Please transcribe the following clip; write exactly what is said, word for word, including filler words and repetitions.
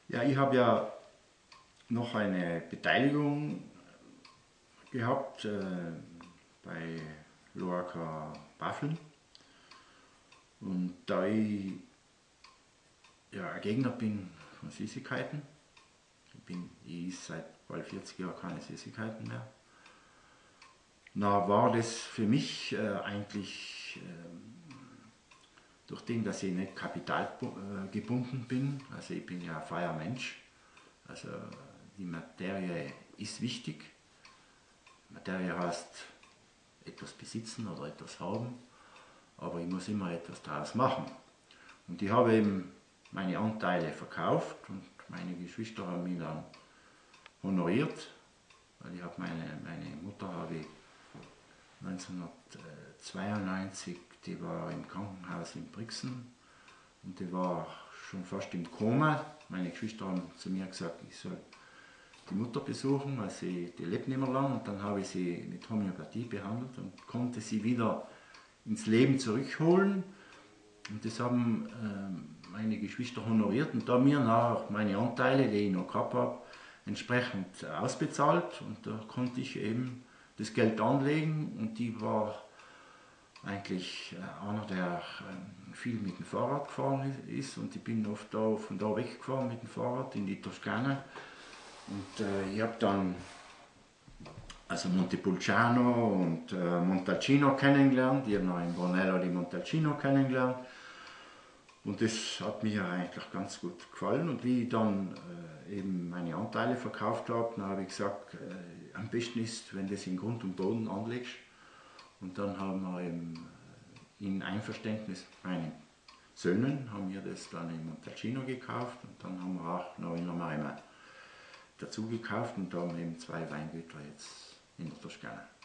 Ja, ich habe ja noch eine Beteiligung gehabt äh, bei Loacker Waffeln. Und da ich ja, ein Gegner bin von Süßigkeiten, ich, bin, ich esse seit bald vierzig Jahren keine Süßigkeiten mehr, na, war das für mich äh, eigentlich, äh, durch den, dass ich nicht kapitalgebunden bin, also ich bin ja ein freier Mensch, also die Materie ist wichtig. Materie heißt etwas besitzen oder etwas haben, aber ich muss immer etwas daraus machen. Und ich habe eben meine Anteile verkauft und meine Geschwister haben mich dann honoriert, weil ich habe meine, meine Mutter habe ich neunzehnhundertzweiundneunzig, die war im Krankenhaus in Brixen und die war schon fast im Koma. Meine Geschwister haben zu mir gesagt, ich soll die Mutter besuchen, weil sie, die lebt nicht mehr lang, und dann habe ich sie mit Homöopathie behandelt und konnte sie wieder ins Leben zurückholen. Und das haben äh, meine Geschwister honoriert und da mir nachher meine Anteile, die ich noch gehabt habe, entsprechend ausbezahlt, und da konnte ich eben das Geld anlegen, und ich war eigentlich einer, der viel mit dem Fahrrad gefahren ist, und ich bin oft da, von da weggefahren mit dem Fahrrad in die Toskana. Und äh, ich habe dann also Montepulciano und äh, Montalcino kennengelernt. Ich habe noch in Brunello die Montalcino kennengelernt. Und das hat mir eigentlich ganz gut gefallen. Und wie ich dann äh, eben meine Anteile verkauft habe, dann habe ich gesagt, äh, am besten ist, wenn du das in Grund und Boden anlegst. Und dann haben wir eben in Einverständnis mit meinen Söhnen haben wir das dann in Montalcino gekauft, und dann haben wir auch noch in Lamaima dazu gekauft, und da haben wir eben zwei Weingüter jetzt in der Toskana.